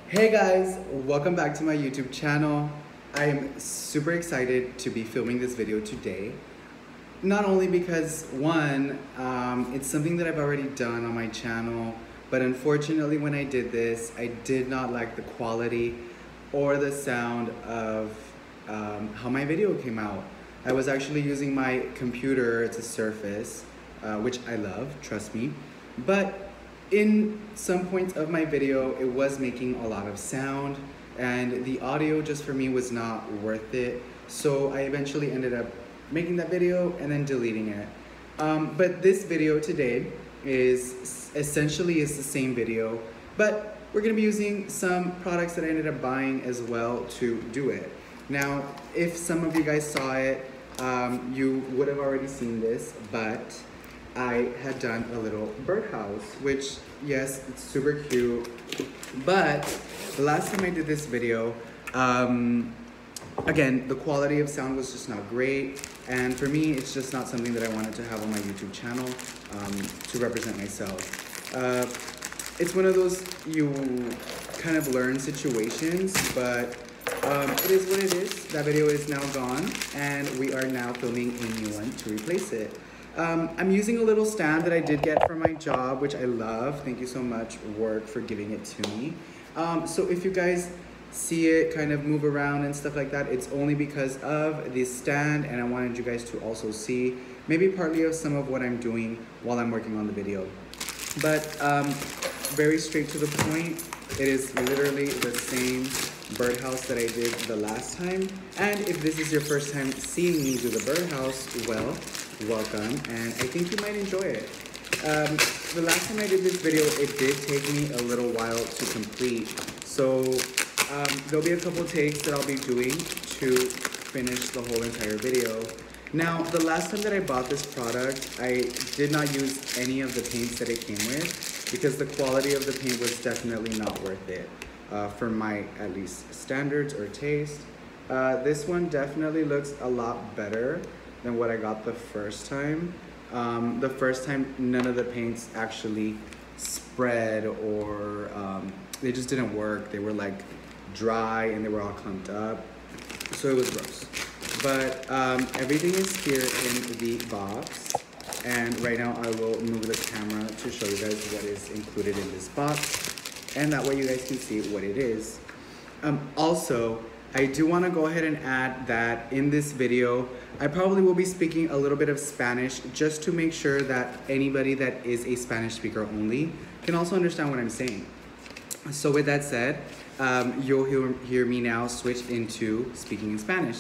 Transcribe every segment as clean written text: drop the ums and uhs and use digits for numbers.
Hey guys, welcome back to my YouTube channel. I am super excited to be filming this video today. Not only because one, it's something that I've already done on my channel, but unfortunately when I did this, I did not like the quality or the sound of how my video came out. I was actually using my computer to Surface, which I love, trust me, but in some points of my video, it was making a lot of sound and the audio just for me was not worth it. So I eventually ended up making that video and then deleting it. But this video today is essentially the same video, but we're gonna be using some products that I ended up buying as well to do it. Now, if some of you guys saw it, you would have already seen this, but I had done a little birdhouse, which, yes, it's super cute. But the last time I did this video, again, the quality of sound was just not great. And for me, it's just not something that I wanted to have on my YouTube channel to represent myself. It's one of those you kind of learn situations, but it is what it is. That video is now gone, and we are now filming a new one to replace it. I'm using a little stand that I did get from my job, which I love. Thank you so much, work, for giving it to me. So if you guys see it kind of move around and stuff like that, it's only because of this stand, and I wanted you guys to also see maybe partly of some of what I'm doing while I'm working on the video. But very straight to the point, it is literally the same birdhouse that I did the last time. And if this is your first time seeing me do the birdhouse, well, welcome, and I think you might enjoy it. The last time I did this video, it did take me a little while to complete, so there'll be a couple takes that I'll be doing to finish the whole entire video. Now, the last time that I bought this product, I did not use any of the paints that it came with because the quality of the paint was definitely not worth it for my, at least, standards or taste. This one definitely looks a lot better than what I got the first time. The first time, none of the paints actually spread, or they just didn't work. They were like dry and they were all clumped up, so it was gross. But everything is here in the box, and right now I will move the camera to show you guys what is included in this box, and that way you guys can see what it is. Also, I do want to go ahead and add that in this video, I probably will be speaking a little bit of Spanish just to make sure that anybody that is a Spanish speaker only can also understand what I'm saying. So with that said, you'll hear me now switch into speaking in Spanish.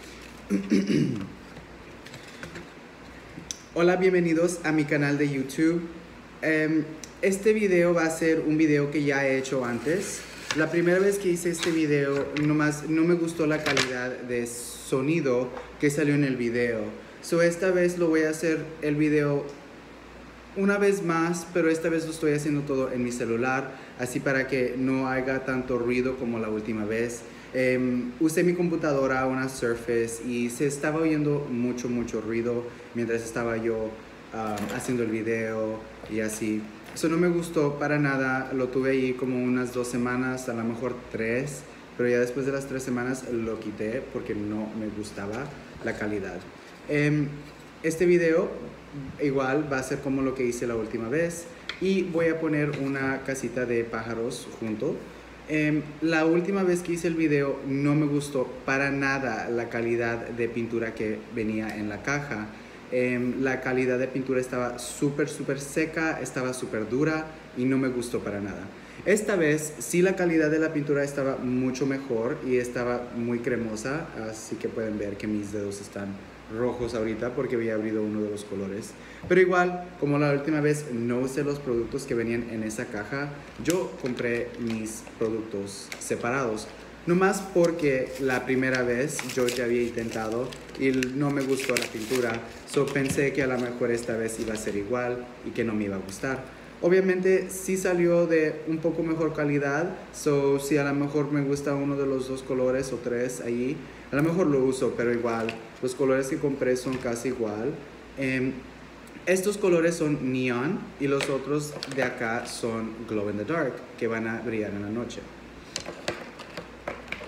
Hola, bienvenidos a mi canal de YouTube. Este video va a ser un video que ya he hecho antes. La primera vez que hice este video, nomás no me gustó la calidad de sonido que salió en el video. So esta vez lo voy a hacer el video una vez más, pero esta vez lo estoy haciendo todo en mi celular, así para que no haga tanto ruido como la última vez. Usé mi computadora, una Surface, y se estaba oyendo mucho ruido mientras estaba yo haciendo el video y así. Eso no me gustó para nada. Lo tuve ahí como unas 2 semanas, a lo mejor 3, pero ya después de las 3 semanas lo quité porque no me gustaba la calidad. Este video igual va a ser como lo que hice la última vez, y voy a poner una casita de pájaros junto. La última vez que hice el video no me gustó para nada la calidad de pintura que venía en la caja. La calidad de pintura estaba súper seca, estaba súper dura y no me gustó para nada. Esta vez sí, la calidad de la pintura estaba mucho mejor y estaba muy cremosa, así que pueden ver que mis dedos están rojos ahorita porque había abrido uno de los colores. Pero igual, como la última vez no usé los productos que venían en esa caja, yo compré mis productos separados. Nomás porque la primera vez yo ya había intentado y no me gustó la pintura, so pensé que a lo mejor esta vez iba a ser igual y que no me iba a gustar. Obviamente sí salió de un poco mejor calidad, so si a lo mejor me gusta uno de los 2 colores o 3 ahí, a lo mejor lo uso, pero igual los colores que compré son casi igual. Estos colores son neon y los otros de acá son glow in the dark, que van a brillar en la noche.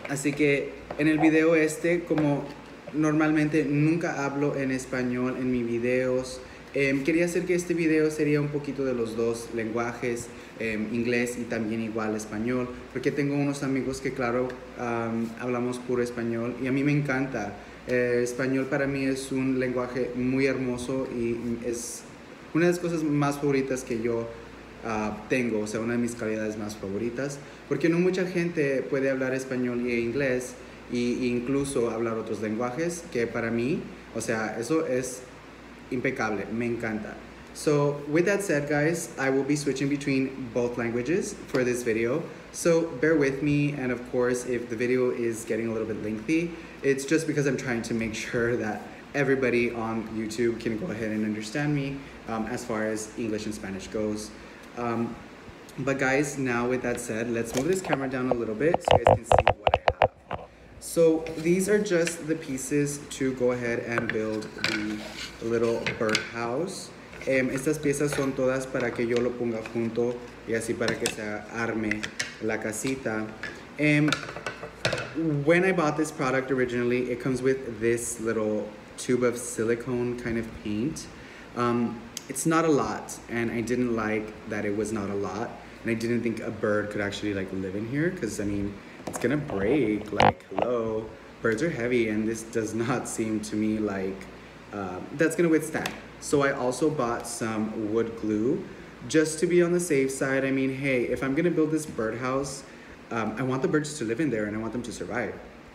Así que en el video este, como normalmente nunca hablo en español en mis videos, quería hacer que este video sería un poquito de los dos lenguajes, inglés y también igual español, porque tengo unos amigos que claro, hablamos puro español y a mí me encanta. Español para mí es un lenguaje muy hermoso y es una de las cosas más favoritas que yo tengo, o sea, una de mis calidades más favoritas, porque no mucha gente puede hablar español e inglés e incluso hablar otros lenguajes, que para mí, o sea, eso es impecable, me encanta. So with that said, guys, I will be switching between both languages for this video. So bear with me, and of course, if the video is getting a little bit lengthy, it's just because I'm trying to make sure that everybody on YouTube can go ahead and understand me as far as English and Spanish goes. But guys, now with that said, let's move this camera down a little bit so you guys can see what I have. So these are just the pieces to go ahead and build the little birdhouse. Estas piezas son todas para que yo lo ponga junto y así para que se arme la casita. When I bought this product originally, it comes with this little tube of silicone kind of paint. It's not a lot, and I didn't like that it was not a lot, and I didn't think a bird could actually like live in here, because I mean, it's gonna break, like, hello. Birds are heavy, and this does not seem to me like that's gonna withstand. So I also bought some wood glue, just to be on the safe side. I mean, hey, if I'm gonna build this birdhouse, I want the birds to live in there, and I want them to survive.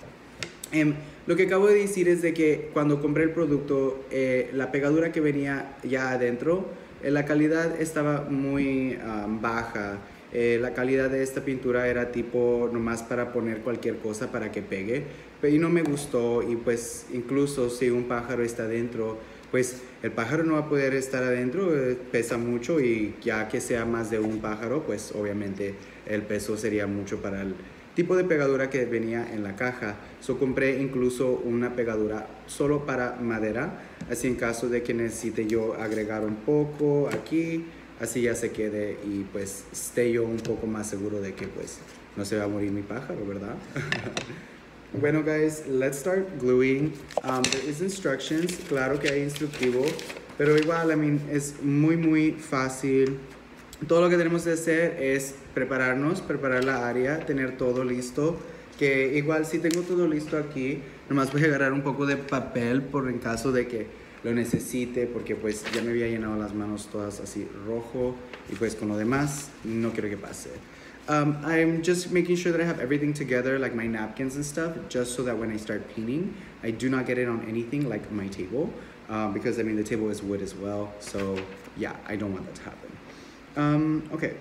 Lo que acabo de decir es de que cuando compré el producto, la pegadura que venía ya adentro, la calidad estaba muy baja. La calidad de esta pintura era tipo nomás para poner cualquier cosa para que pegue, pero y no me gustó, y pues incluso si un pájaro está adentro, pues el pájaro no va a poder estar adentro, pesa mucho, y ya que sea más de un pájaro, pues obviamente el peso sería mucho para el tipo de pegadura que venía en la caja. So compré incluso una pegadura solo para madera, así en caso de que necesite yo agregar un poco aquí, así ya se quede y pues esté yo un poco más seguro de que pues no se va a morir mi pájaro, ¿verdad? Bueno, guys, let's start gluing. There is instructions, claro que hay instructivo, pero igual, I mean, es muy fácil. Todo lo que tenemos que hacer es prepararnos, preparar la área, tener todo listo. Que igual si tengo todo listo aquí, nomás voy a agarrar un poco de papel por en caso de que lo necesite, porque pues ya me había llenado las manos todas así rojo, y pues con lo demás no quiero que pase. I'm just making sure that I have everything together, like my napkins and stuff, just so that when I start painting, I do not get it on anything like my table, because I mean the table is wood as well, so yeah, I don't want that to happen. Okay,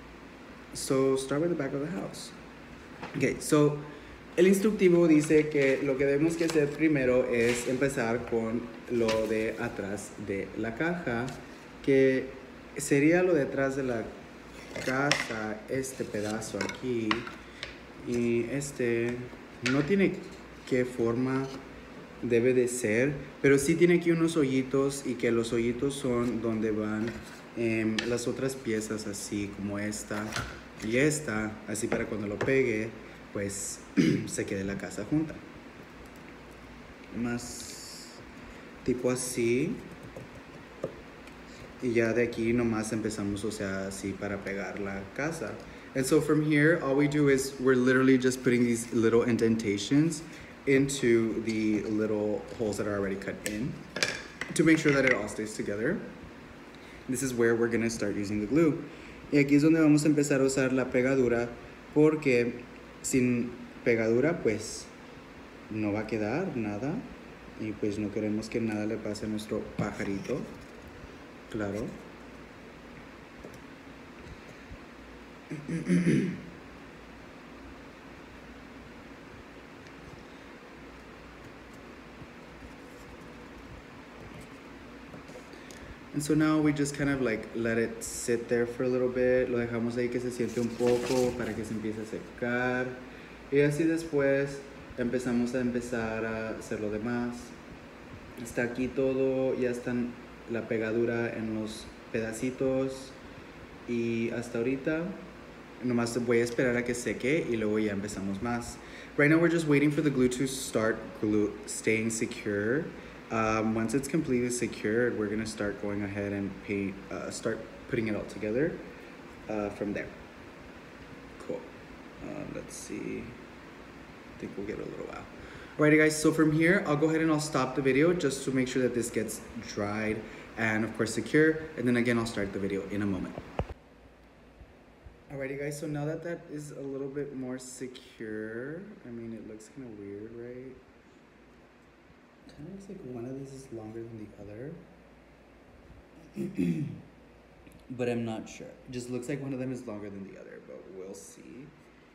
so start with the back of the house. Okay, so el instructivo dice que lo que debemos que hacer primero es empezar con lo de atrás de la caja, que sería lo de atrás de la casa, este pedazo aquí, y este no tiene qué forma debe de ser, pero sí tiene aquí unos hoyitos, y que los hoyitos son donde van las otras piezas, así como esta y esta, así para cuando lo pegue pues se quede la casa junta, más tipo así, y ya de aquí nomás empezamos, o sea, así para pegar la casa. And so from here all we do is we're literally just putting these little indentations into the little holes that are already cut in to make sure that it all stays together. This is where we're gonna start using the glue. Y aquí es donde vamos a empezar a usar la pegadura, porque sin pegadura pues no va a quedar nada, y pues no queremos que nada le pase a nuestro pajarito, claro. And so now we just kind of like let it sit there for a little bit. Lo dejamos ahí que se siente un poco para que se empiece a secar. Y así después empezar a hacer lo demás. Está aquí todo, ya están la pegadura en los pedacitos. Y hasta ahorita Nomás voy a esperar a que seque y luego ya empezamos más. Right now we're just waiting for the glue to start staying secure. Once it's completely secured, we're gonna start going ahead and start putting it all together from there. Cool. Let's see. I think we'll get a little while. Alrighty guys, so from here, I'll go ahead and I'll stop the video just to make sure that this gets dried and of course secure. And then again, I'll start the video in a moment. Alrighty guys, so now that that is a little bit more secure, I mean, it looks kind of weird, right? Kind of looks like one of these is longer than the other. But I'm not sure. It just looks like one of them is longer than the other, but we'll see.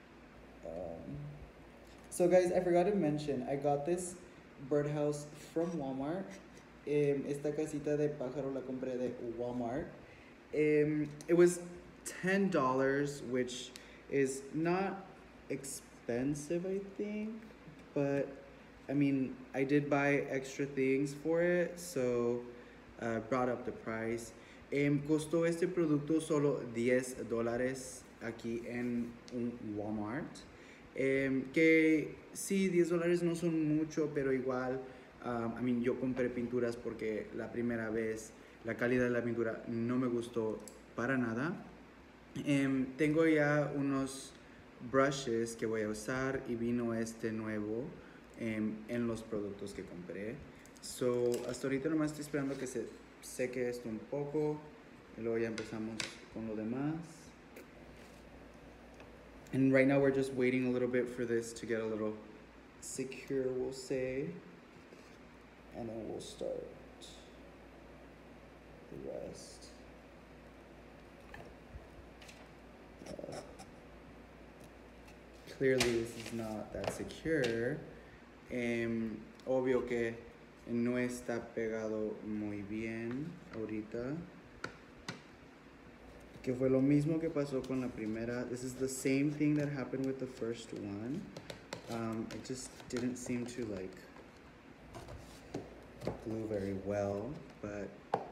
So guys, I forgot to mention, I got this birdhouse from Walmart. Esta casita de pájaro la compré de Walmart. It was $10, which is not expensive, I think, but I mean, I did buy extra things for it, so brought up the price. Costó este producto solo $10 aquí en un Walmart. Que sí, $10 no son mucho, pero igual, I mean, yo compré pinturas porque la primera vez la calidad de la pintura no me gustó para nada. Tengo ya unos brushes que voy a usar y vino este nuevo en los productos que compré. So, hasta ahorita nomás estoy esperando que se seque esto un poco y luego ya empezamos con lo demás. And right now we're just waiting a little bit for this to get a little secure, we'll say. And then we'll start the rest. Clearly this is not that secure. Obvio que no está pegado muy bien ahorita. Que fue lo mismo que pasó con la primera. This is the same thing that happened with the first one. It just didn't seem to like glue very well, but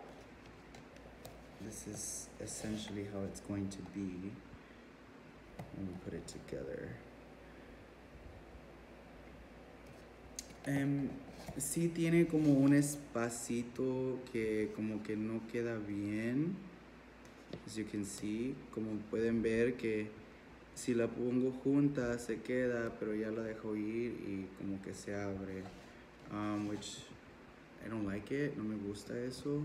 this is essentially how it's going to be when we put it together. Sí tiene como un espacito que como que no queda bien. As you can see, como pueden ver que si la pongo junta se queda, pero ya la dejo ir y como que se abre. Which I don't like it, no me gusta eso.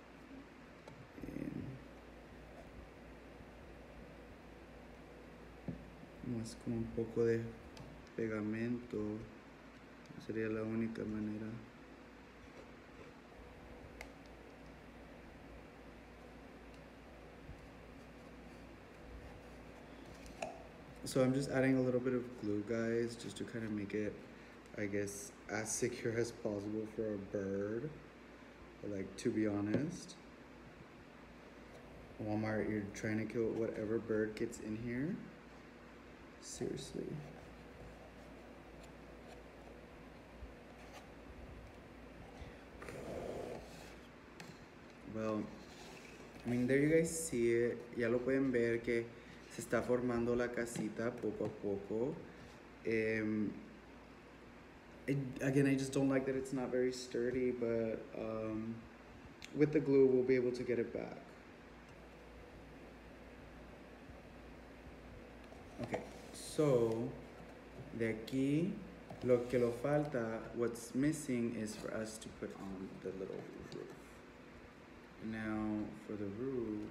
Más como un poco de pegamento, sería la única manera. So I'm just adding a little bit of glue, guys, just to kind of make it, I guess, as secure as possible for a bird. Like, to be honest, Walmart, you're trying to kill whatever bird gets in here. Seriously. Well, I mean, there you guys see it. Ya lo pueden ver que se está formando la casita poco a poco. Again, I just don't like that it's not very sturdy, but with the glue, we'll be able to get it back. Okay, so de aquí, lo que lo falta, what's missing is for us to put on the little roof. Now, for the roof,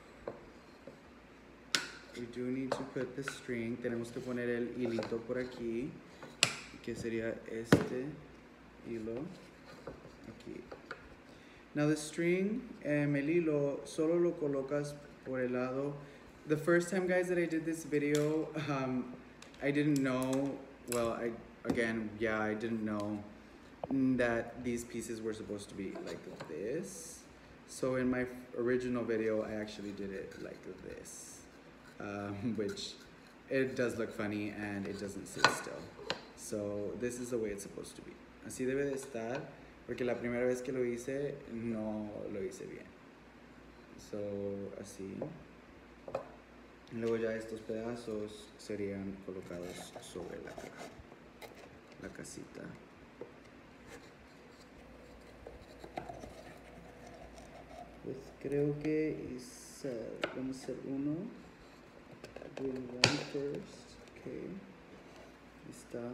we do need to put the string. Tenemos que poner el hilito por aquí, que sería este hilo aquí. Now the string, el hilo, solo lo colocas por el lado. The first time, guys, that I did this video, I didn't know, well, I didn't know that these pieces were supposed to be like this. So in my original video, I actually did it like this, which it does look funny and it doesn't sit still. So this is the way it's supposed to be. Así debe de estar, porque la primera vez que lo hice, no lo hice bien. So así. Luego ya estos pedazos serían colocados sobre la casita. Pues creo que vamos a hacer uno. Doing one first. Okay. Ahí está.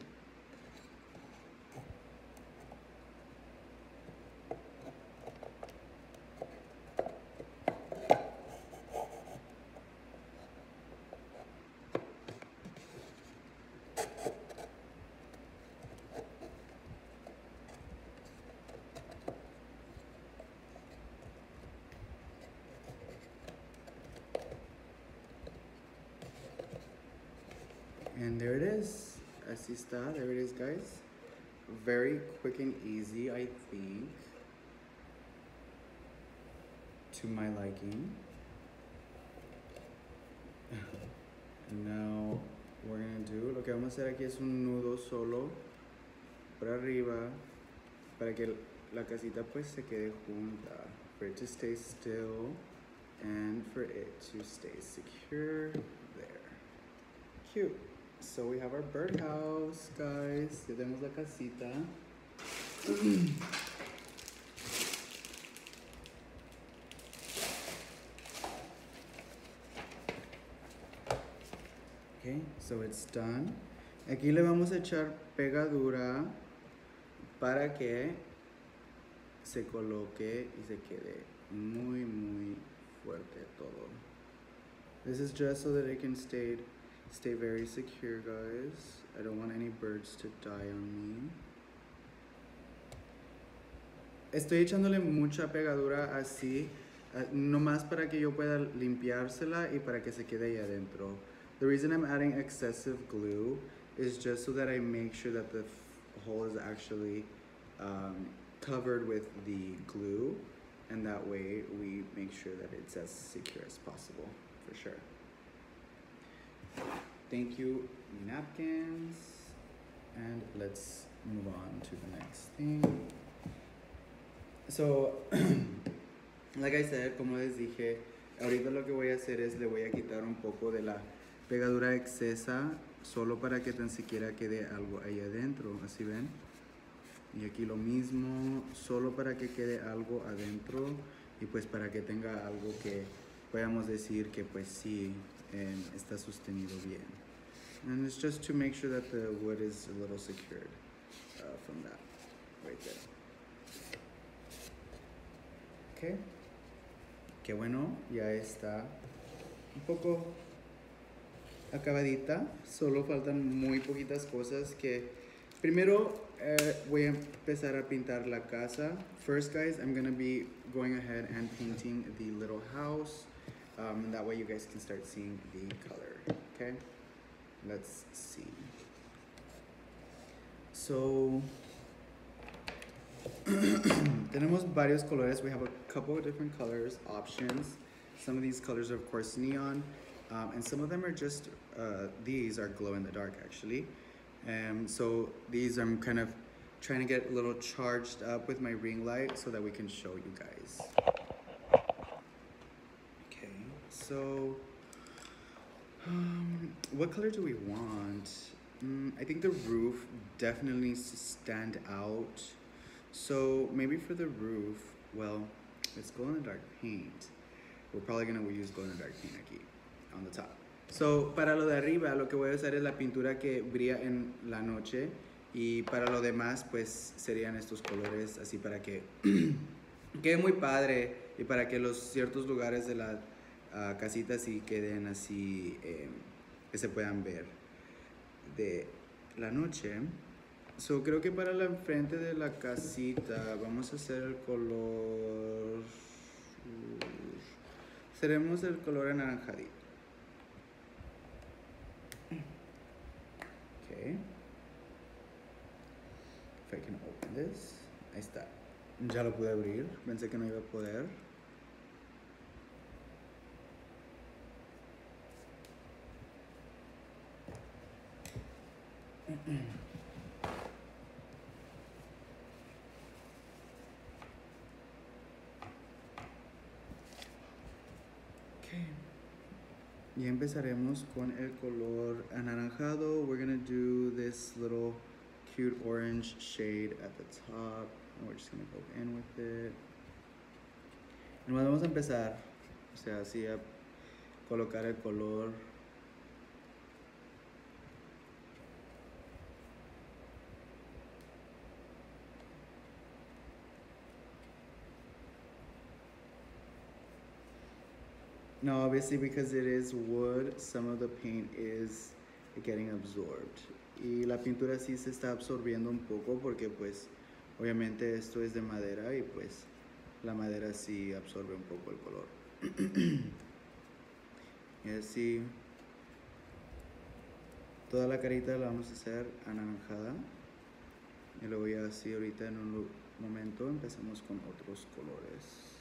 And there it is. Así está. There it is, guys. Very quick and easy, I think. To my liking. And now we're gonna do, lo que vamos a hacer aquí es un nudo solo por arriba para que la casita pues se quede junta. For it to stay still and for it to stay secure there. Cute. So we have our birdhouse, guys. Ya tenemos la casita. Okay, so it's done. Aquí le vamos a echar pegadura para que se coloque y se quede muy fuerte todo. This is just so that it can stay very secure, guys. I don't want any birds to die on me. Estoy echándole mucha pegadura así, nomás para que yo pueda limpiársela y para que se quede ahí adentro. The reason I'm adding excessive glue is just so that I make sure that the hole is actually covered with the glue, and that way we make sure that it's as secure as possible, for sure. Thank you, napkins, and let's move on to the next thing. So, like I said, como les dije, ahorita lo que voy a hacer es le voy a quitar un poco de la pegadura excesa, solo para que tan siquiera quede algo ahí adentro, así ven. Y aquí lo mismo, solo para que quede algo adentro y pues para que tenga algo que podamos decir que pues sí está sostenido bien. And it's just to make sure that the wood is a little secured from that right there. Okay. Qué bueno, ya está un poco acabadita. Solo faltan muy poquitas cosas que primero voy a empezar a pintar la casa. First, guys, I'm gonna be going ahead and painting the little house. And that way you guys can start seeing the color. Okay, let's see. So tenemos varios colores. We have a couple of different colors options. Some of these colors are of course neon, and some of them are just these are glow in the dark actually. So these I'm kind of trying to get a little charged up with my ring light so that we can show you guys. Okay, so what color do we want? I think the roof definitely needs to stand out. So maybe for the roof, well, it's glow in the dark paint. We're probably gonna use glow in the dark paint aquí on the top. So para lo de arriba, lo que voy a usar es la pintura que brilla en la noche, y para lo demás, pues serían estos colores así para que quede muy padre y para que los ciertos lugares de la casita sí queden así, que se puedan ver de la noche. So, creo que para la enfrente de la casita vamos a hacer el color... Seremos el color anaranjadito. Okay. If I can open this. Ahí está. Ya lo pude abrir. Pensé que no iba a poder. Okay. Y empezaremos con el color anaranjado. We're gonna do this little cute orange shade at the top. And we're just gonna go in with it. Y vamos a empezar, o sea, así a colocar el color. No, obviously because it is wood, some of the paint is getting absorbed. Y la pintura sí se está absorbiendo un poco porque pues obviamente esto es de madera y pues la madera sí absorbe un poco el color. Y así toda la carita la vamos a hacer anaranjada. Y lo voy a así ahorita en un momento empezamos con otros colores.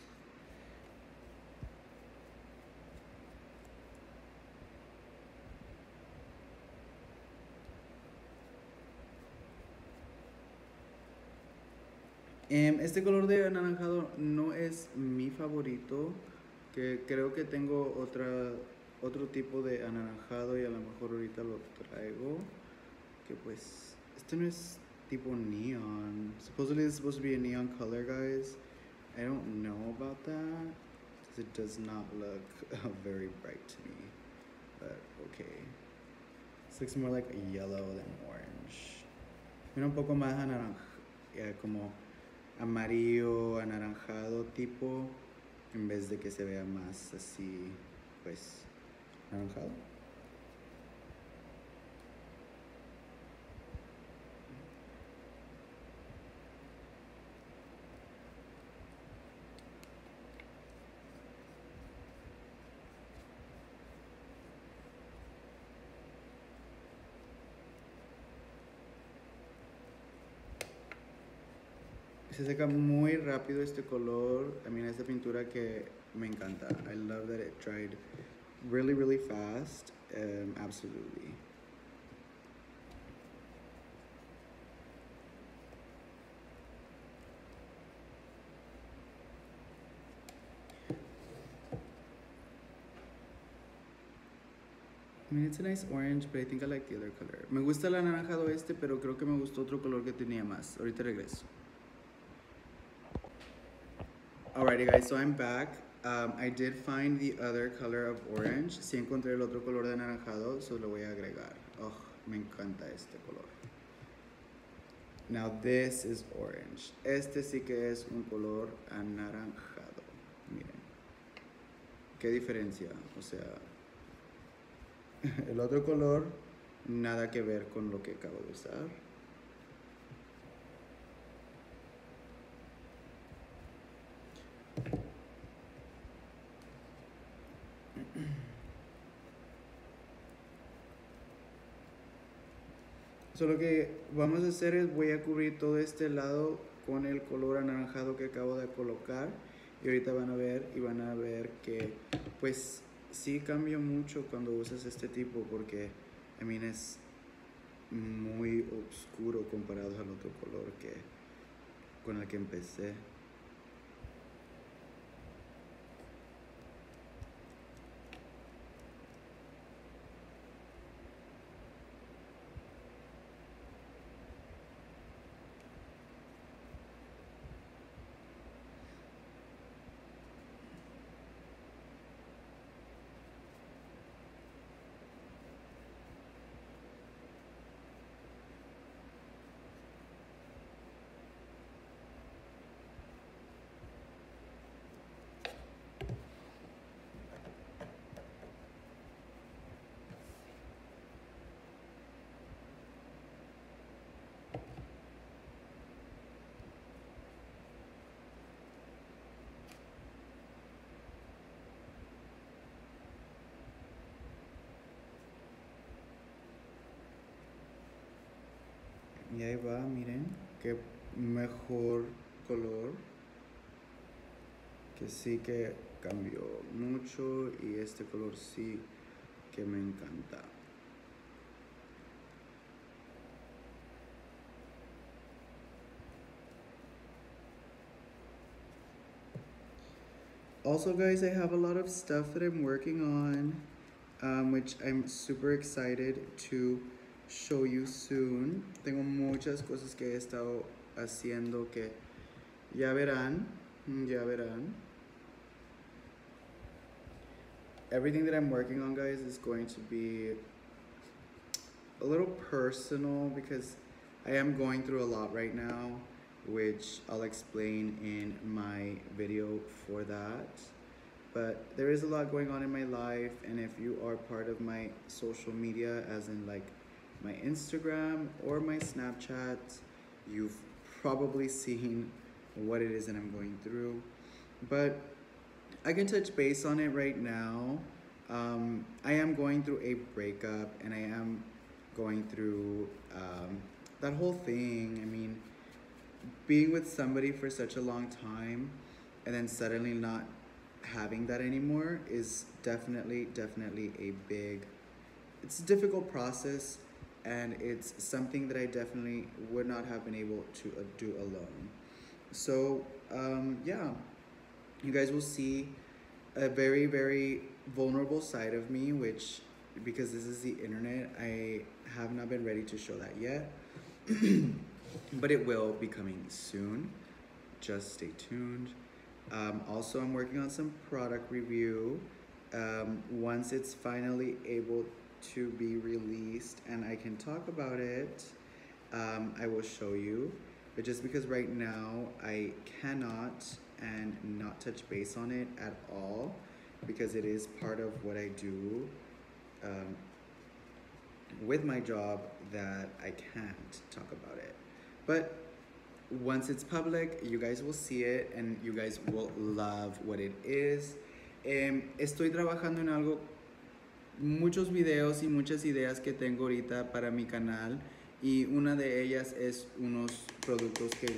Este color de anaranjado no es mi favorito, que creo que tengo otro tipo de anaranjado y a lo mejor ahorita lo traigo, que pues este no es tipo neon. Supposedly it's supposed to be a neon color, guys. I don't know about that because it does not look very bright to me, but okay. This looks more like a yellow than orange. Mira un poco más anaranjado, como amarillo, anaranjado tipo, en vez de que se vea más así, pues, anaranjado. Se seca muy rápido este color. I mean, esta pintura que me encanta. I love that it dried really, really fast. Absolutely. I mean, it's a nice orange, but I think I like the other color. Me gusta el anaranjado este, pero creo que me gustó otro color que tenía más. Ahorita regreso. Alrighty guys, so I'm back. I did find the other color of orange. Sí encontré el otro color de anaranjado, so lo voy a agregar. Oh, me encanta este color. Now this is orange. Este sí que es un color anaranjado. Miren. Qué diferencia. O sea, el otro color, nada que ver con lo que acabo de usar. So, lo que vamos a hacer es voy a cubrir todo este lado con el color anaranjado que acabo de colocar y ahorita van a ver que pues sí cambia mucho cuando usas este tipo porque I mean es muy oscuro comparado al otro color que con el que empecé. Y ahí va, miren, qué mejor color. Que sí que cambió mucho y este color sí que me encanta. Also guys, I have a lot of stuff that I'm working on. which I'm super excited to show you soon. Tengo muchas cosas que he estado haciendo que ya verán, ya verán. Everything that I'm working on, guys, is going to be a little personal because I am going through a lot right now, which I'll explain in my video for that. But there is a lot going on in my life, and if you are part of my social media, as in like my Instagram or my Snapchat, you've probably seen what it is that I'm going through. But I can touch base on it right now. I am going through a breakup, and I am going through that whole thing. I mean, being with somebody for such a long time and then suddenly not having that anymore is definitely a big, it's a difficult process, and it's something that I definitely would not have been able to do alone. So yeah, you guys will see a very vulnerable side of me, which, because this is the internet, I have not been ready to show that yet. But it will be coming soon. Just stay tuned. Also, I'm working on some product review. Once it's finally able to be released and I can talk about it, I will show you. But just because right now I cannot and not touch base on it at all, because it is part of what I do with my job, that I can't talk about it. But once it's public, you guys will see it and you guys will love what it is. Estoy trabajando en algo, muchos videos y muchas ideas que tengo ahorita para mi canal, y una de ellas es unos productos que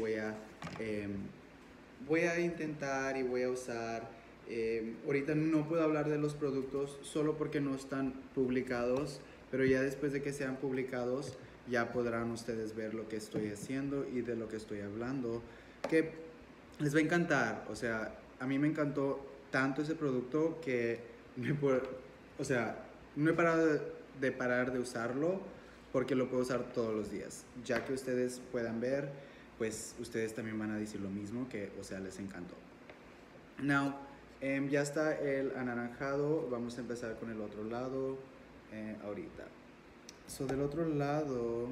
voy a intentar y voy a usar. Ahorita no puedo hablar de los productos solo porque no están publicados, pero ya después de que sean publicados ya podrán ustedes ver lo que estoy haciendo y de lo que estoy hablando, que les va a encantar. O sea, a mí me encantó tanto ese producto que o sea, no he parado de parar de usarlo, porque lo puedo usar todos los días. Ya que ustedes puedan ver, pues ustedes también van a decir lo mismo, que, o sea, les encantó. Now, ya está el anaranjado. Vamos a empezar con el otro lado ahorita. So, del otro lado,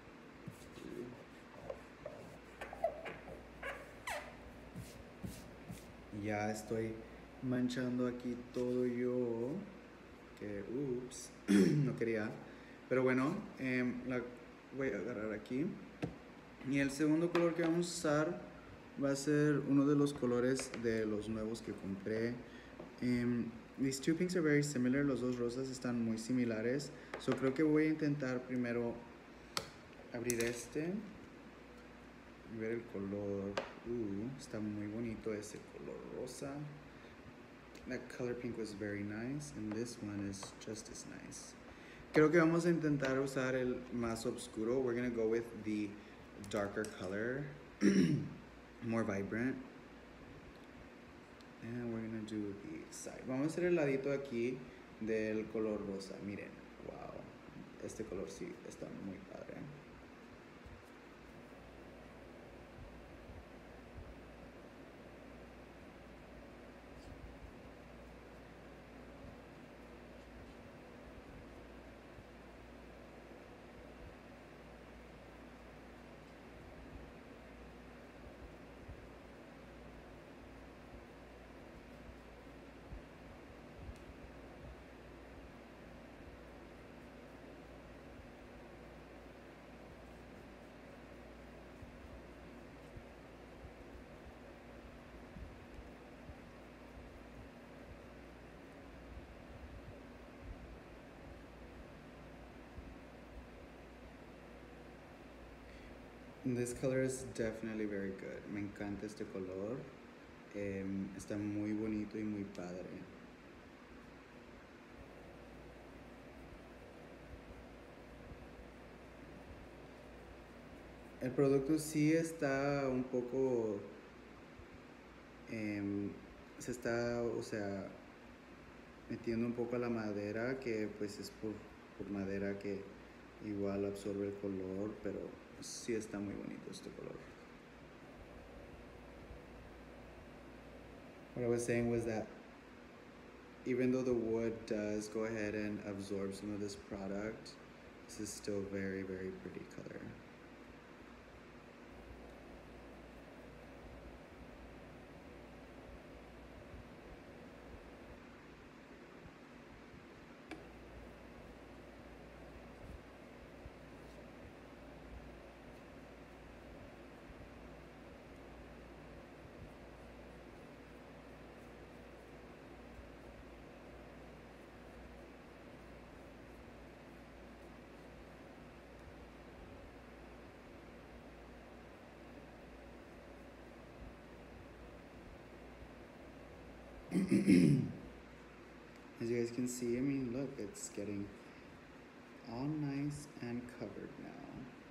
ya estoy manchando aquí todo yo, que ups, no quería, pero bueno, la voy a agarrar aquí. Y el segundo color que vamos a usar va a ser uno de los colores de los nuevos que compré. These two pinks are very similar. Los dos rosas están muy similares. So creo que voy a intentar primero abrir este y ver el color. Está muy bonito ese color rosa. That color pink was very nice, and this one is just as nice. Creo que vamos a intentar usar el más oscuro. We're gonna go with the darker color, more vibrant. And we're gonna do the side. Vamos a hacer el ladito aquí del color rosa. Miren, wow, este color sí está muy padre. This color is definitely very good. Me encanta este color. Está muy bonito y muy padre. El producto sí está un poco, se está, o sea, metiendo un poco a la madera, que pues es por madera que igual absorbe el color, pero sí está muy bonito este color. What I was saying was that even though the wood does go ahead and absorb some of this product, this is still very, very pretty color. As you guys can see, I mean, look, it's getting all nice and covered now.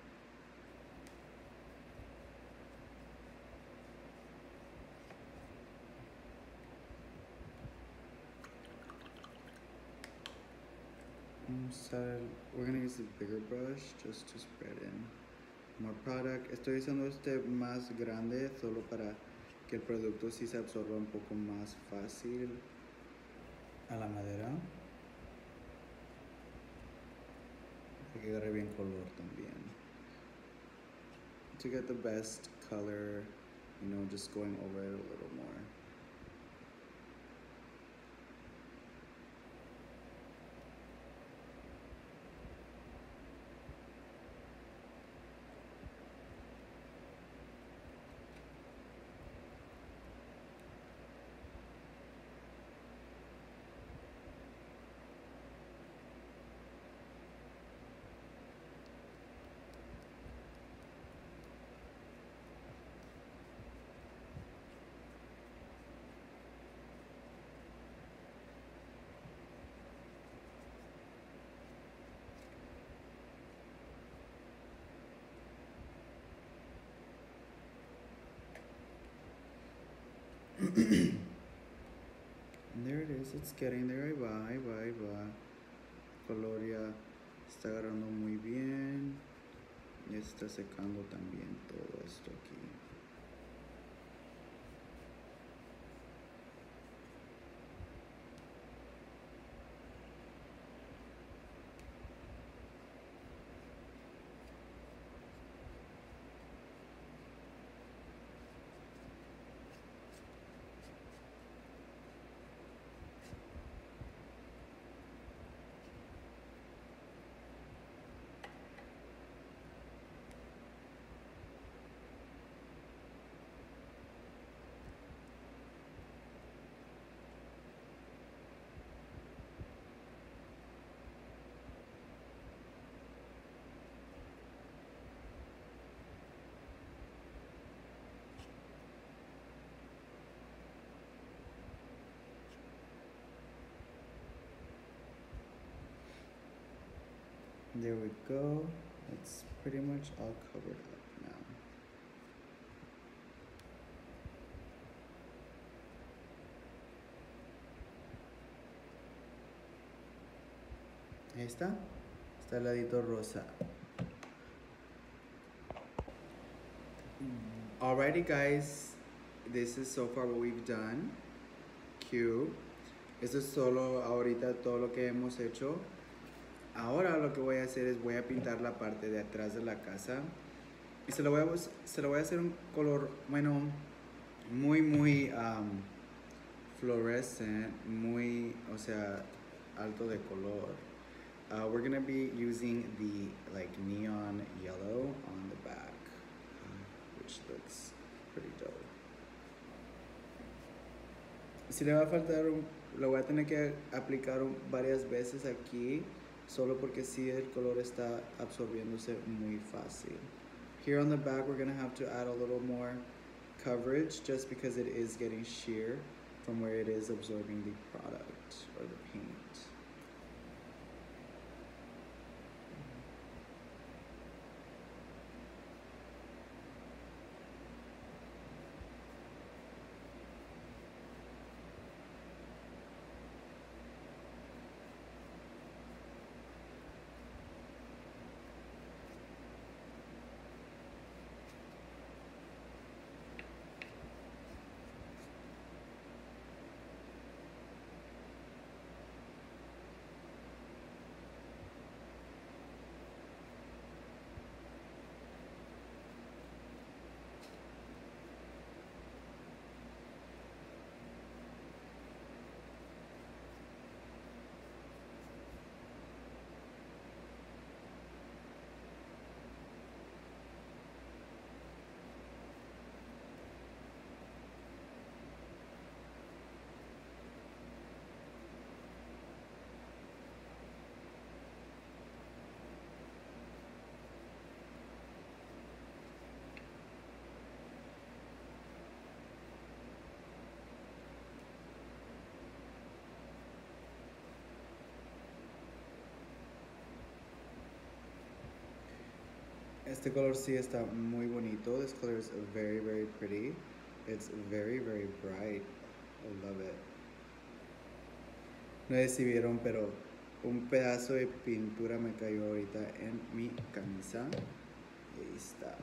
So we're gonna use a bigger brush just to spread in more product. Estoy usando este más grande solo para que el producto sí se absorba un poco más fácil a la madera. Para que agarre bien color también. To get the best color, you know, just going over it a little more. And there it is, it's getting there. Ahí va, ahí va, ahí va. Color ya está agarrando muy bien. Y está secando también todo esto aquí. There we go. It's pretty much all covered up now. Ahí está. Está el ladito rosa. Alrighty guys, this is so far what we've done. Cute. Eso es solo ahorita todo lo que hemos hecho. Ahora lo que voy a hacer es voy a pintar la parte de atrás de la casa. Y se lo voy a hacer un color, bueno, muy fluorescent, muy, o sea, alto de color. We're gonna be using the like neon yellow on the back, which looks pretty dope. Si le va a faltar lo voy a tener que aplicar varias veces aquí, solo porque sí el color está absorbiéndose muy fácil. Here on the back we're gonna have to add a little more coverage just because it is getting sheer from where it is absorbing the product or the paint. Este color sí está muy bonito. This color is very, very pretty. It's very, very bright. I love it. No sé si vieron, pero un pedazo de pintura me cayó ahorita en mi camisa. Y ahí está.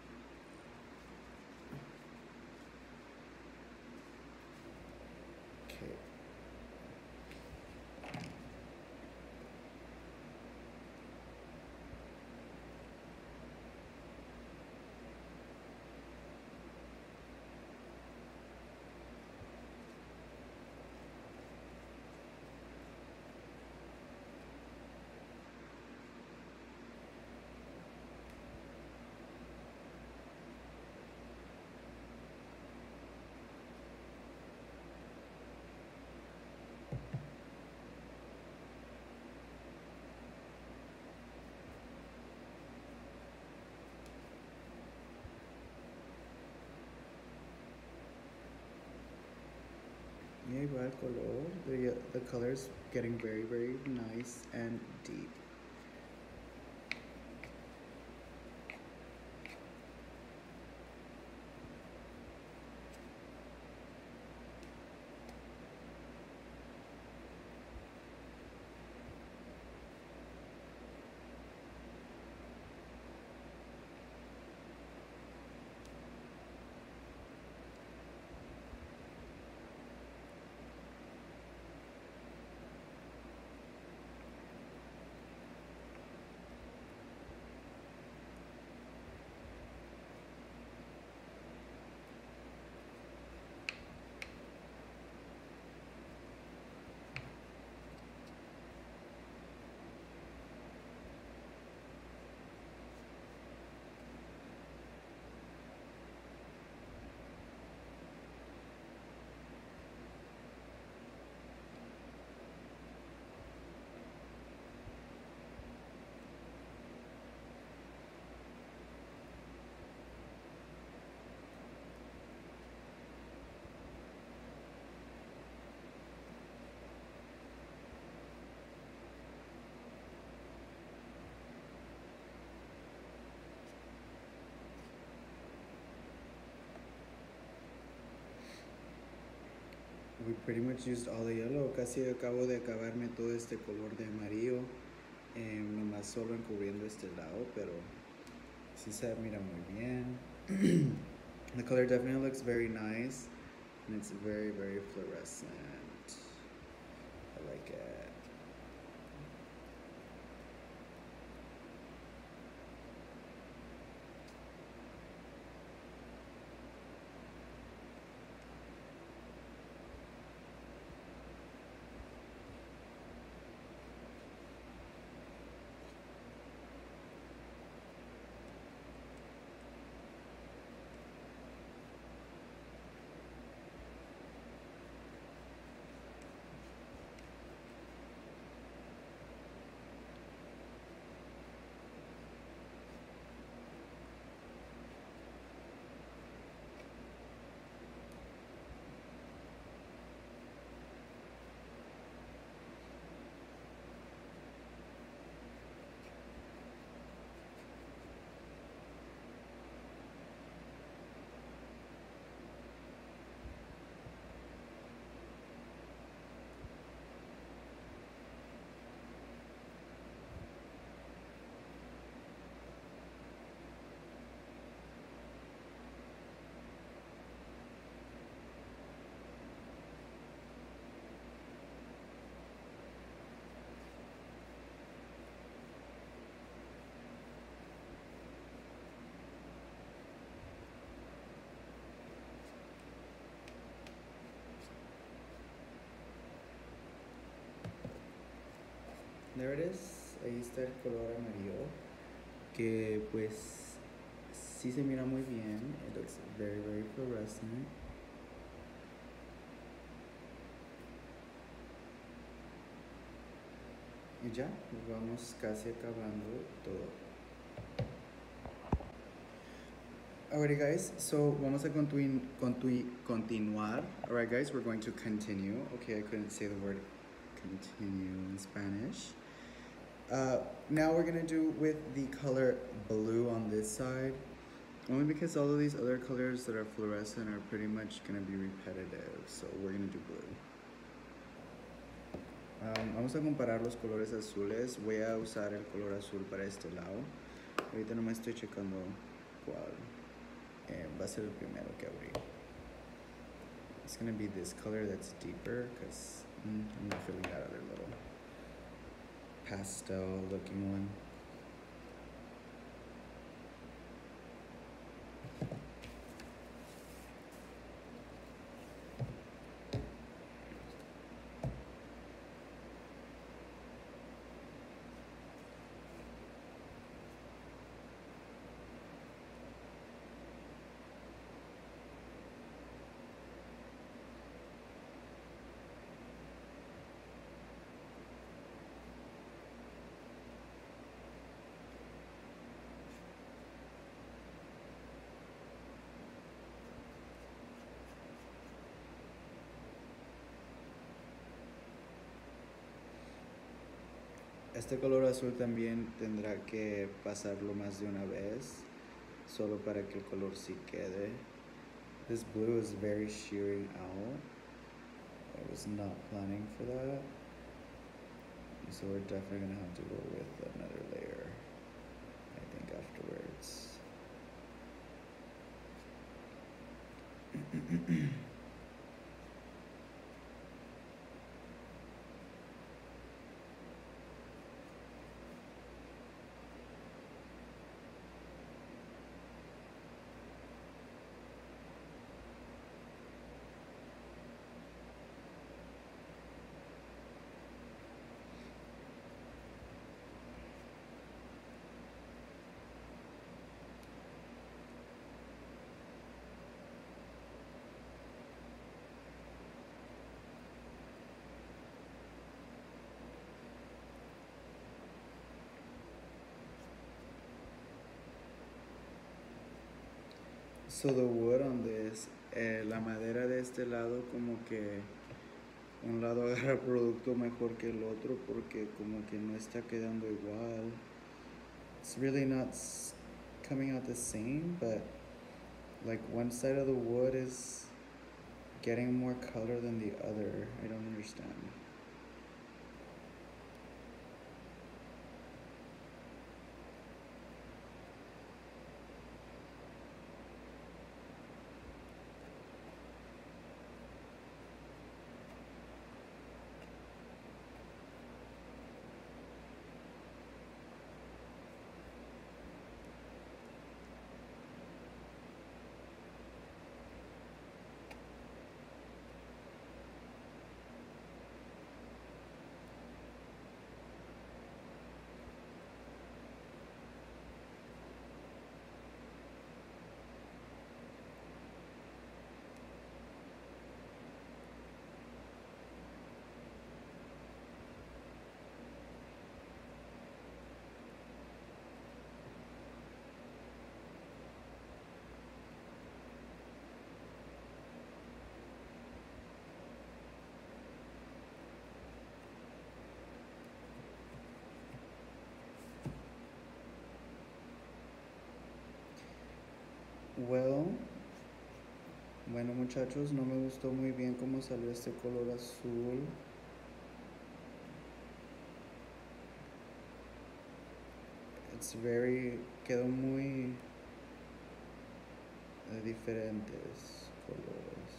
Okay. Y ahí va el color. The color is getting very, very nice and deep. We pretty much used all the yellow. Casi acabo de acabarme todo este color de amarillo. Nomás solo encubriendo este lado, pero sí se mira muy bien. The color definitely looks very nice. And it's very, very fluorescent. I like it. There it is. Ahí está el color amarillo. Que pues sí se mira muy bien. It looks very, very fluorescent. Y ya, vamos casi acabando todo. Alrighty guys, so vamos a continuar. Alright guys, we're going to continue. Okay, I couldn't say the word continue in Spanish. Now we're gonna do with the color blue on this side. Only because all of these other colors that are fluorescent are pretty much gonna be repetitive. So we're gonna do blue. Vamos a comparar los colores azules. Voy a usar el color azul para este lado. Ahorita no me estoy checando cuál. Va a ser el primero que abrí. It's gonna be this color that's deeper because I'm not feeling that other little pastel looking one. Este color azul también tendrá que pasarlo más de una vez, solo para que el color sí quede. This blue is very shearing out. I was not planning for that. So we're definitely gonna have to go with another layer, I think, afterwards. So the wood on this, la madera de este lado como que un lado agarra producto mejor que el otro porque como que no está quedando igual. It's really not coming out the same, but like one side of the wood is getting more color than the other. I don't understand. Bueno muchachos, no me gustó muy bien cómo salió este color azul. Quedó muy de diferentes colores.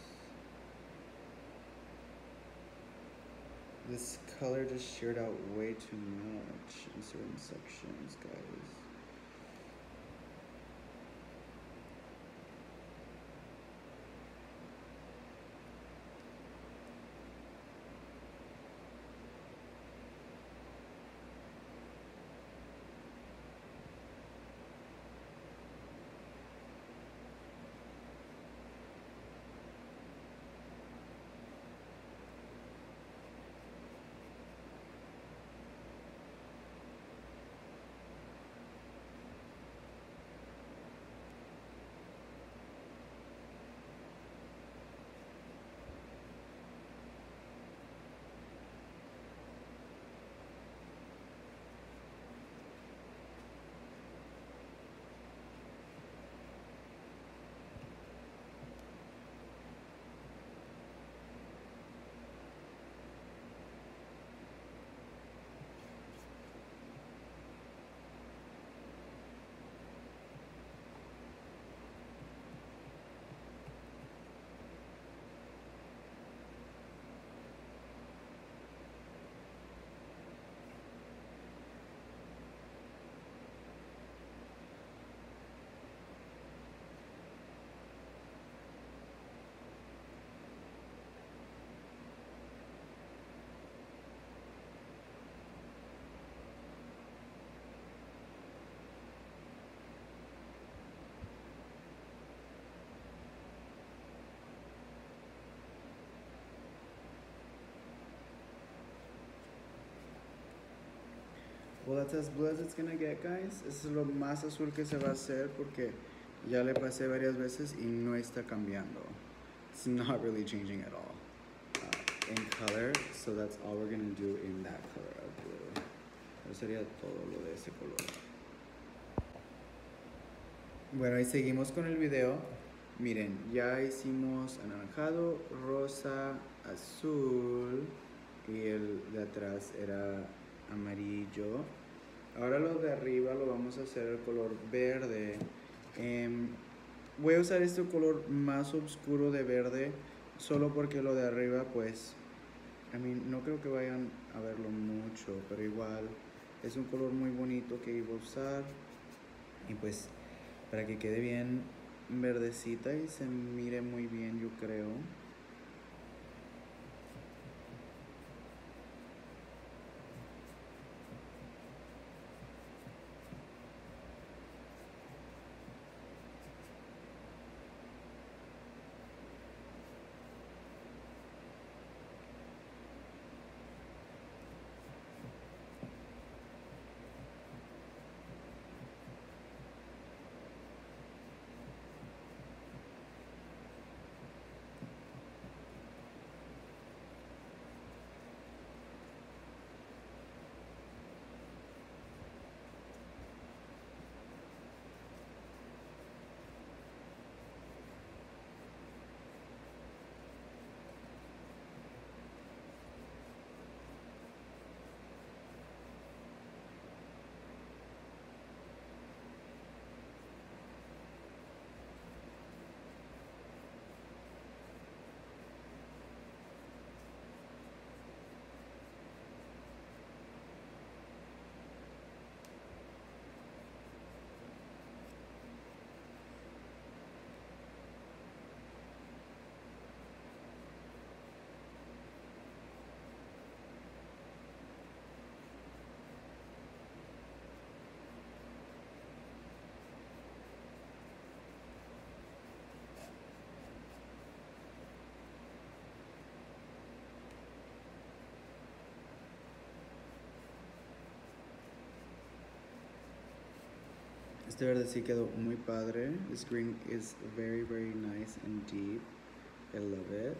This color just sheared out way too much in certain sections, guys. Well, that's as blue as it's gonna get, guys. Es lo más azul que se va a hacer porque ya le pasé varias veces y no está cambiando. It's not really changing at all in color, so that's all we're gonna do in that color of blue. Eso sería todo lo de ese color. Bueno, y seguimos con el video. Miren, ya hicimos anaranjado, rosa, azul y el de atrás era amarillo. Ahora lo de arriba lo vamos a hacer el color verde. Voy a usar este color más oscuro de verde solo porque lo de arriba pues no creo que vayan a verlo mucho, pero igual es un color muy bonito que iba a usar y pues para que quede bien verdecita y se mire muy bien, yo creo. Este verde sí quedó muy padre. This green is very, very nice and deep. I love it.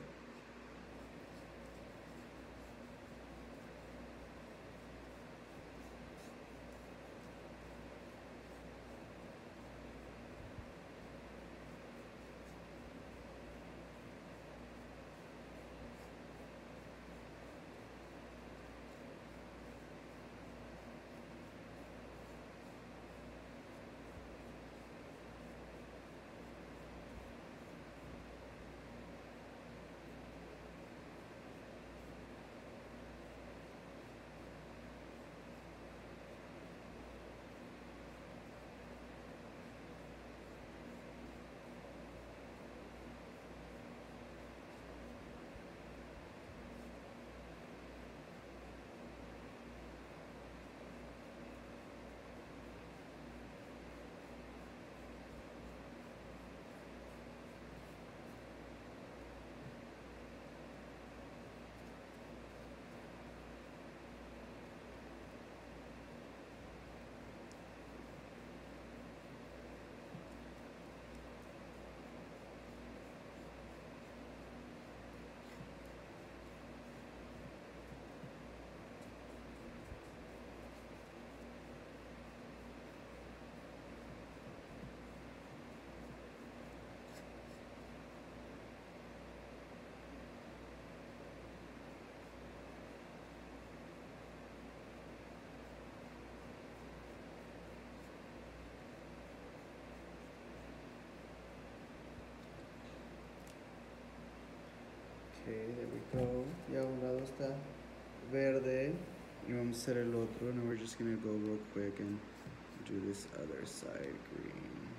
Okay, there we go. Ya un lado está verde y vamos a hacer el otro. Now we're just gonna go real quick and do this other side green.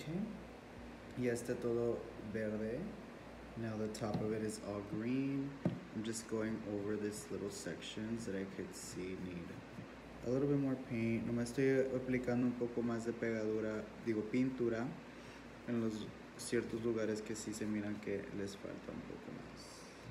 Okay. Ya está todo verde. Now the top of it is all green. I'm just going over these little sections that I could see need a little bit more paint. Nomás estoy aplicando un poco más de pegadura, digo pintura, en los ciertos lugares que sí se miran que les falta un poco más.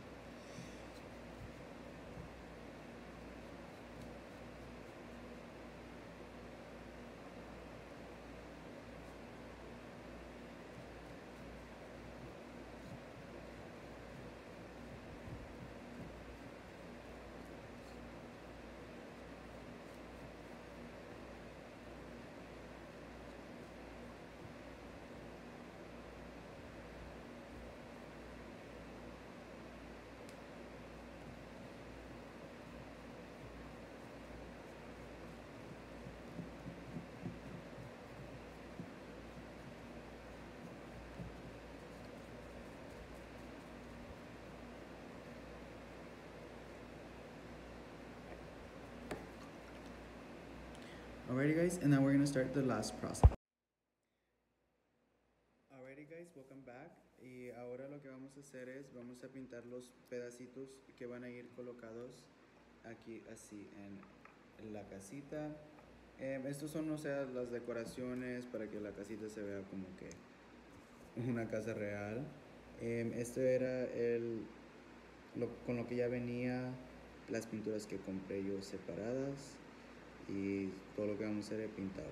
Alrighty guys, and now we're gonna start the last process. Alrighty guys, welcome back. Y ahora lo que vamos a hacer es, vamos a pintar los pedacitos que van a ir colocados aquí así en la casita. Estos son, o sea, las decoraciones para que la casita se vea como que una casa real. Este era con lo que ya venía, las pinturas que compré yo separadas. Y todo lo que vamos a hacer es pintar.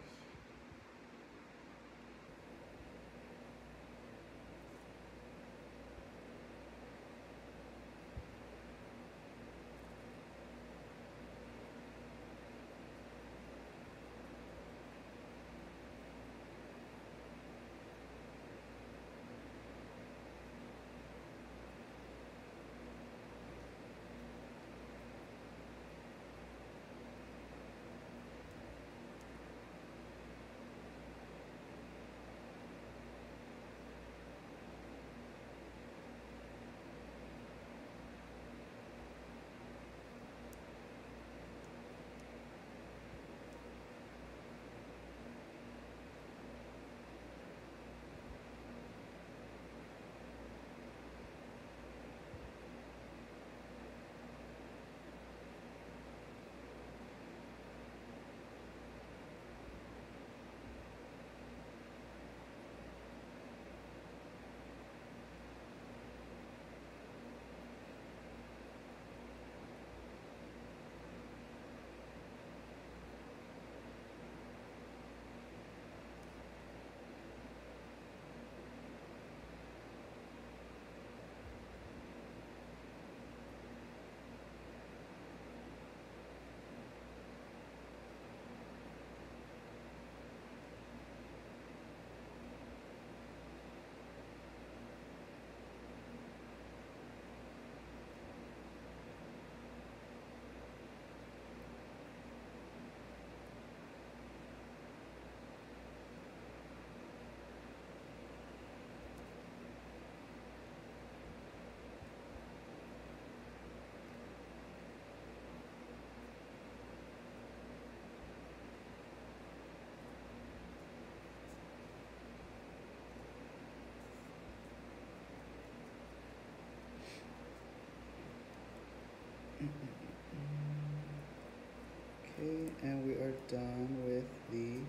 Okay, and we are done with the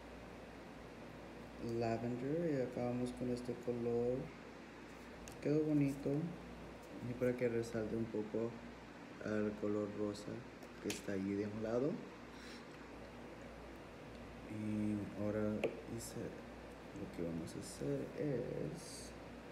lavender. Y acabamos con este color. Quedó bonito. Y para que resalte un poco al color rosa que está allí de un lado. Y ahora lo que vamos a hacer es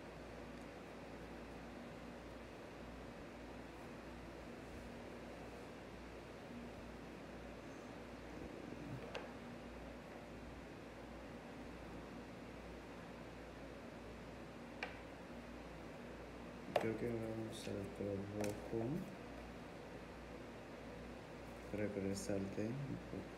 creo que vamos a usar el color rojo para que resalte un poco.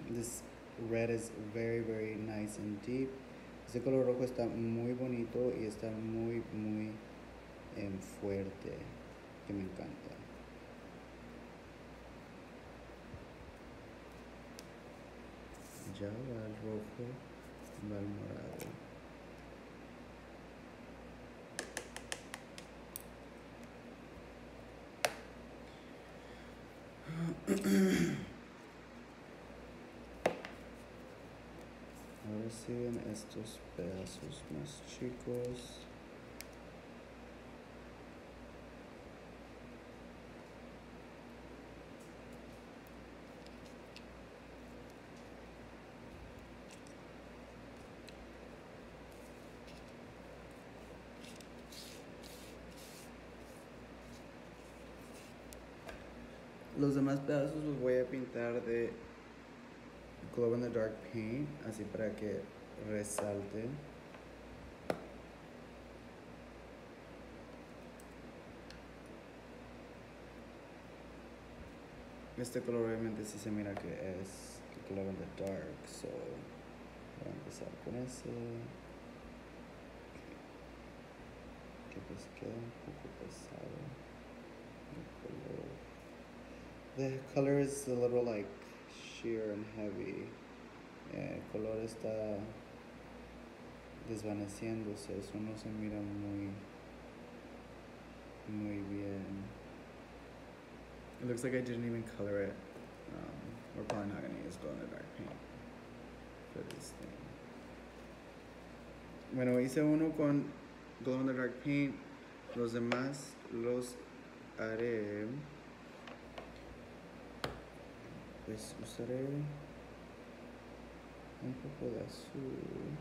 This red is very, very nice and deep. Este color rojo está muy bonito y está muy, muy fuerte, que me encanta. Ya va el rojo, va el morado. Ahora siguen estos pedazos más chicos. Los demás pedazos los voy a pintar de glow in the dark paint, así para que resalte. Este color obviamente sí se mira que es glow in the dark, so voy a empezar con ese. Que pues queda un poco pesado el color. The color is a little like sheer and heavy. El color está desvaneciéndose, eso no se mira muy bien. It looks like I didn't even color it. We're probably not gonna use glow in the dark paint for this thing. Bueno, hice uno con glow in the dark paint. Los demás los haré. Pues usaré un poco de azul.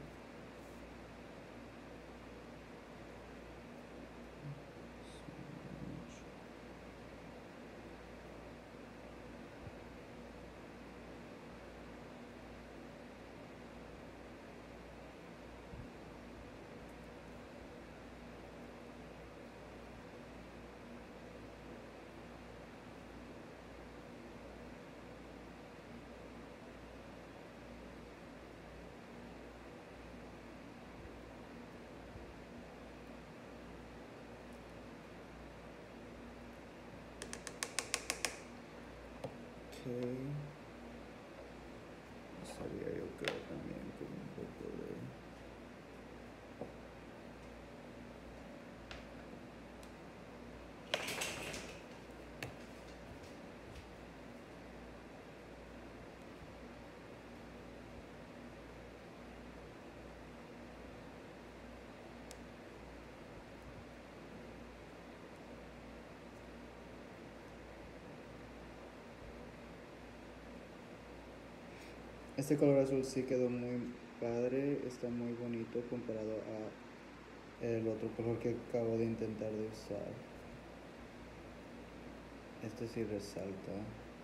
Okay. Estaría yo creo también con un poco de este color azul sí quedó muy padre, está muy bonito comparado a el otro color que acabo de intentar de usar. Este sí resalta.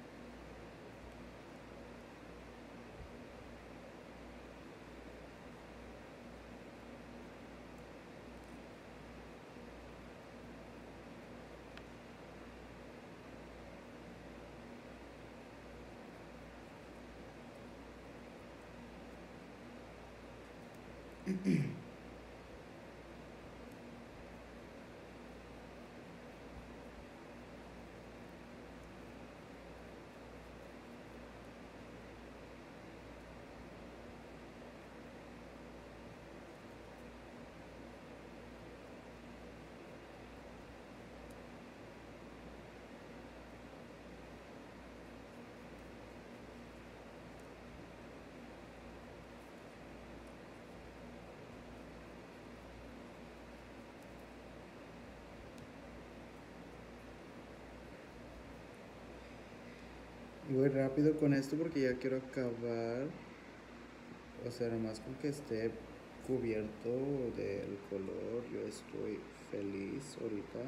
Y voy rápido con esto porque ya quiero acabar. O sea, nomás con que esté cubierto del color, yo estoy feliz ahorita.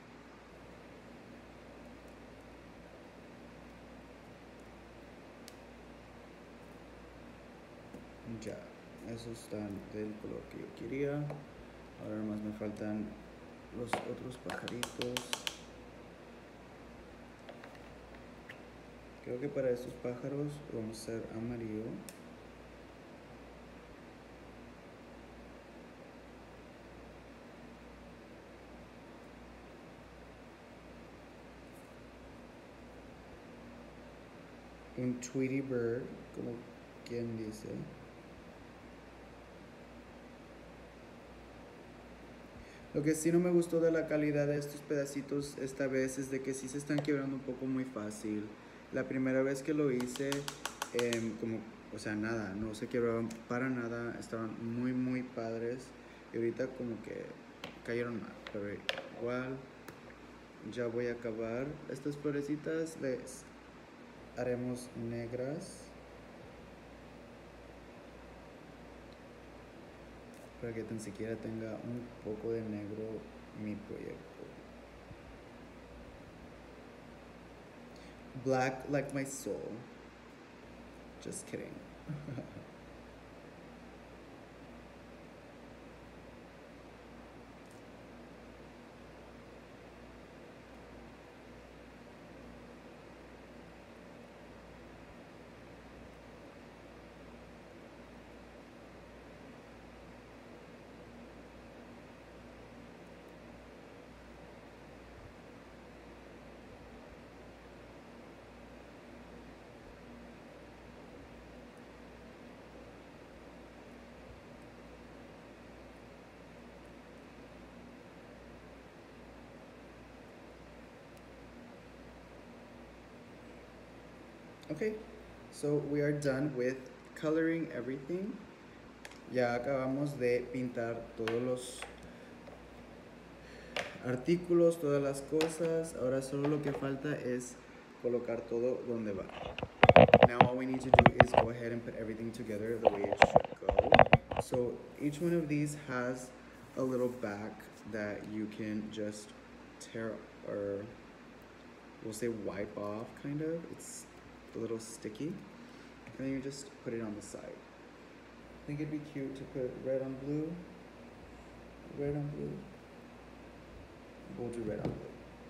Ya, esos están del color que yo quería. Ahora nomás me faltan los otros pajaritos. Creo que para estos pájaros vamos a hacer amarillo. Un Tweety Bird, como quien dice. Lo que sí no me gustó de la calidad de estos pedacitos esta vez es de que sí se están quebrando un poco muy fácil. La primera vez que lo hice, como, o sea, nada, no se quebraban para nada, estaban muy padres. Y ahorita como que cayeron mal, pero igual ya voy a acabar. Estas florecitas les haremos negras para que tan siquiera tenga un poco de negro mi proyecto. Black like my soul. Just kidding. Okay, so we are done with coloring everything. Ya acabamos de pintar todos los artículos, todas las cosas. Ahora solo lo que falta es colocar todo donde va. Now all we need to do is go ahead and put everything together the way it should go. So each one of these has a little back that you can just tear, or we'll say wipe off, kind of. It's a little sticky. And then you just put it on the side. I think it'd be cute to put red on blue. Red on blue. We'll do red on blue.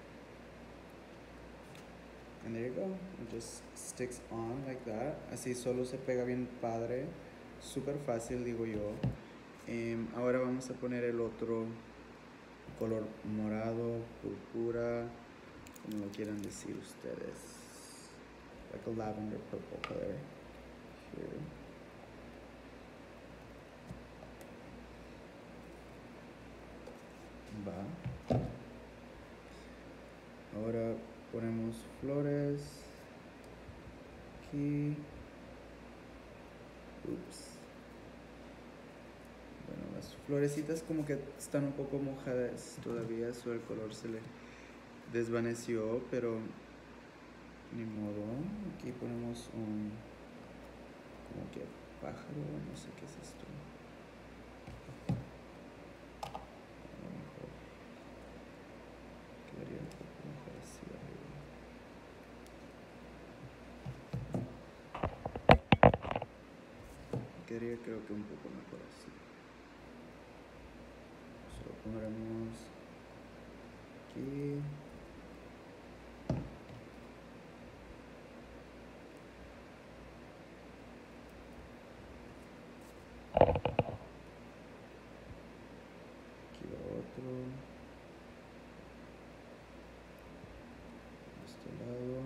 And there you go. It just sticks on like that. Así solo se pega bien padre. Súper fácil, digo yo. Ahora vamos a poner el otro color morado, púrpura, como lo quieran decir ustedes. Like a lavender purple color here. Va. Ahora ponemos flores aquí. Ups. Bueno, las florecitas como que están un poco mojadas todavía, eso el color se le desvaneció, pero ni modo. Aquí ponemos un como que pájaro, no sé qué es esto. A lo mejor quedaría un poco mejor así arriba. Quedaría creo que un poco mejor así. Solo pondremos aquí. Aquí va otro. De este lado.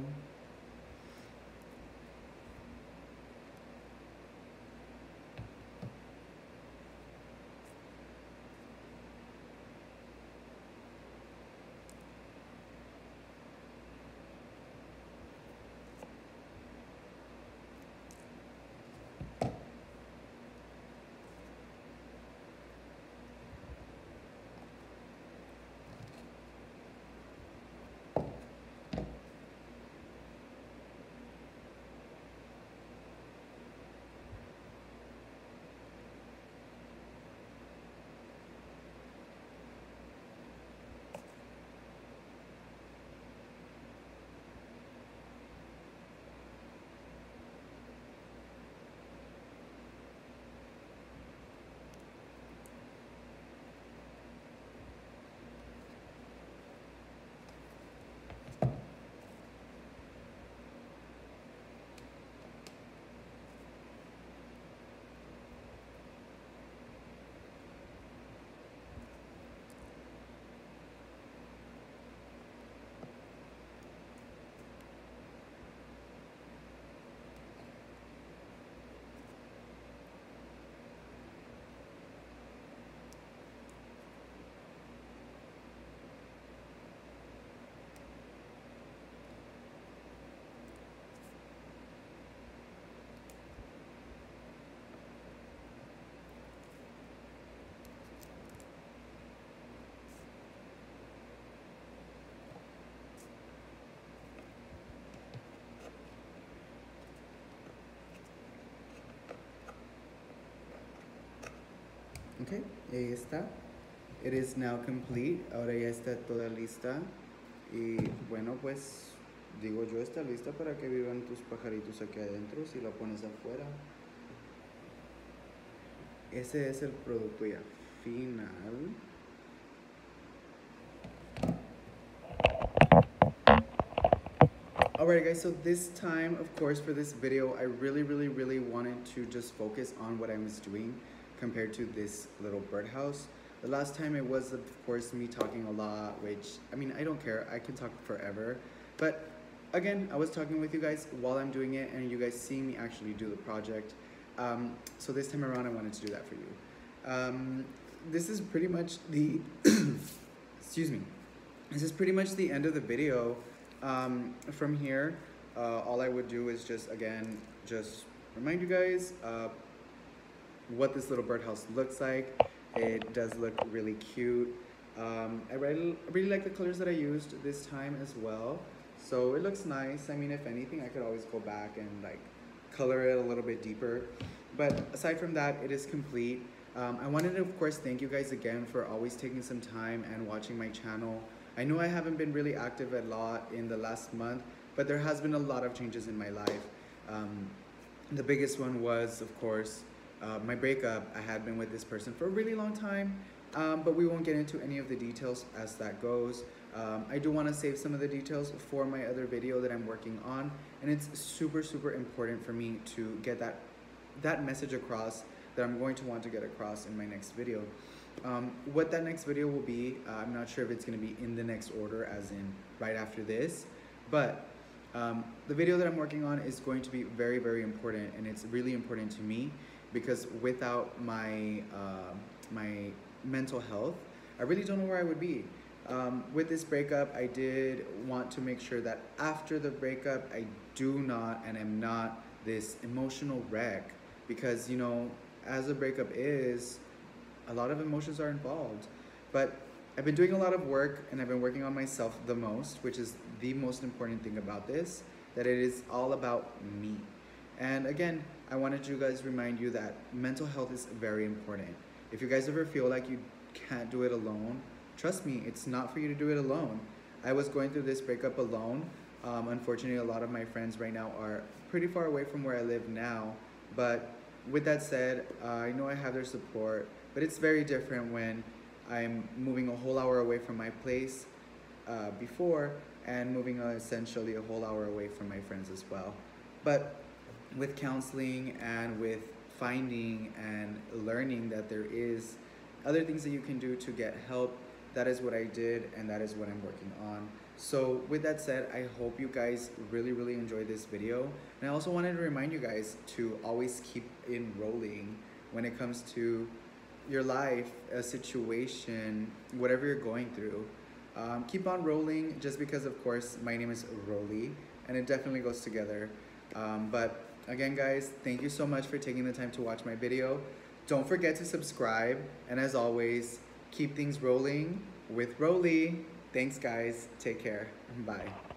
Ok, ahí está. It is now complete. Ahora ya está toda lista. Y bueno, pues digo yo, está lista para que vivan tus pajaritos aquí adentro si la pones afuera. Ese es el producto ya final. Alright guys, so this time, of course, for this video, I really wanted to just focus on what I was doing compared to this little birdhouse. The last time it was, of course, me talking a lot, which, I mean, I don't care. I can talk forever. But again, I was talking with you guys while I'm doing it, and you guys see me actually do the project. So this time around, I wanted to do that for you. This is pretty much the, excuse me. This is pretty much the end of the video. From here, all I would do is just, again, just remind you guys what this little birdhouse looks like. It does look really cute. I really like the colors that I used this time as well. So it looks nice. I mean, if anything, I could always go back and like color it a little bit deeper. But aside from that, it is complete. I wanted to, of course, thank you guys again for always taking some time and watching my channel. I know I haven't been really active a lot in the last month, but there has been a lot of changes in my life. The biggest one was, of course, my breakup. I had been with this person for a really long time, but we won't get into any of the details as that goes. I do want to save some of the details for my other video that I'm working on, and it's super important for me to get that message across that I'm going to want to get across in my next video. What that next video will be, I'm not sure if it's going to be in the next order, as in right after this, but the video that I'm working on is going to be very important, and it's really important to me because without my my mental health, I really don't know where I would be. With this breakup, I did want to make sure that after the breakup, I do not and am not this emotional wreck, because, you know, as a breakup is, a lot of emotions are involved. But I've been doing a lot of work, and I've been working on myself the most, which is the most important thing about this, that it is all about me. And again, I wanted to guys remind you that mental health is very important. If you guys ever feel like you can't do it alone, trust me, it's not for you to do it alone. I was going through this breakup alone. Unfortunately, a lot of my friends right now are pretty far away from where I live now. But with that said, I know I have their support, but it's very different when I'm moving a whole hour away from my place before, and moving essentially a whole hour away from my friends as well. But with counseling and with finding and learning that there is other things that you can do to get help, that is what I did, and that is what I'm working on. So with that said, I hope you guys really enjoyed this video. And I also wanted to remind you guys to always keep enrolling when it comes to your life, a situation, whatever you're going through. Keep on rolling, just because, of course, my name is Rolly, and it definitely goes together. But again, guys, thank you so much for taking the time to watch my video. Don't forget to subscribe, and as always, keep things rolling with Rolly. Thanks, guys. Take care. Bye.